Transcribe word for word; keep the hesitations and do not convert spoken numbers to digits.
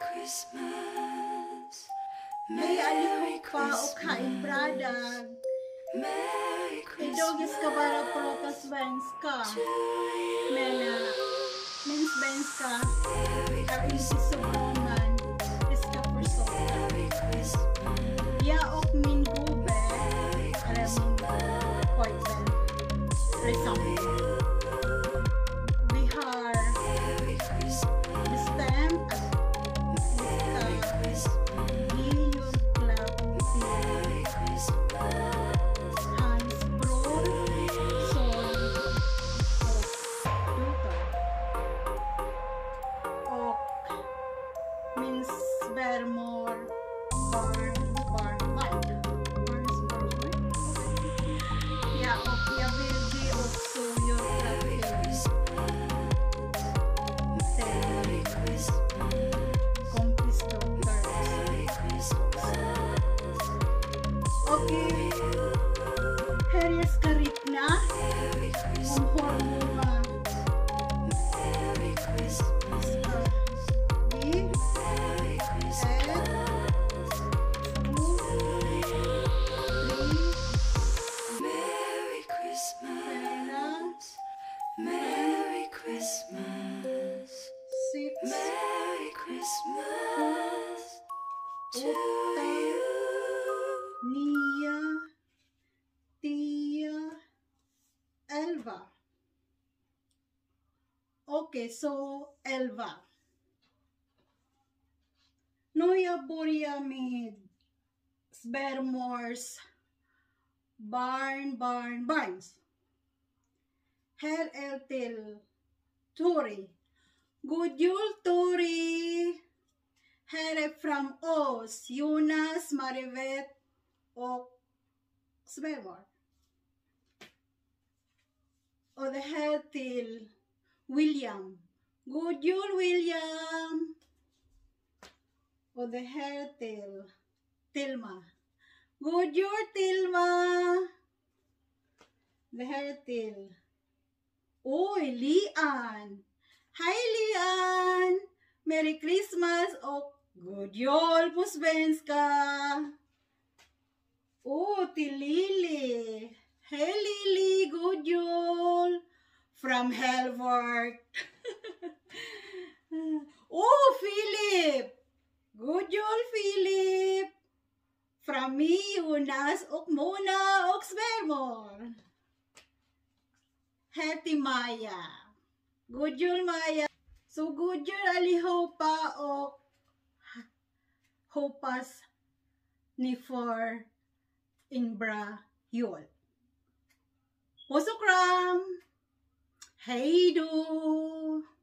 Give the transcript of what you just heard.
May alihog pa o kaimbradag. Idogis ka para prota svenska. Mena, min svenska är inte så bra, men det ska förstå. Jag och min gubbe, eller min pojkvän, tillsammans. Vi har bestämt att vi ska ge julklapp till hans bror, son och dotter. Och min svärmor, barn, barnbarn. Barns barnbarn. Ja, och jag vill ge också julklapp till kompis dotter. Okej, här är skaripna om hormona. Nio, tio, elva. Okej, så elva. Nu jag börjar med svärmors barn, barn, barns. Här är till Tori. God jul, Tori! Här är från oss, Jonas, Marivet och svärmor. Och det här till William. God jul, William! Och det här till Tilma. God jul, Tilma! Det här till Oj, Lian! Hej, Lian! Merry Christmas och God jul på svenska! Åh, oh, till Lili! Hej Lili, god jul! From Helvart! Åh, oh, Philip! God jul, Philip! From me, Jonas och Mona och svärmor! Här till Maja! God jul, Maja! Så god jul allihopa och hoppas ni får en bra jul. Puss och kram! Hej då!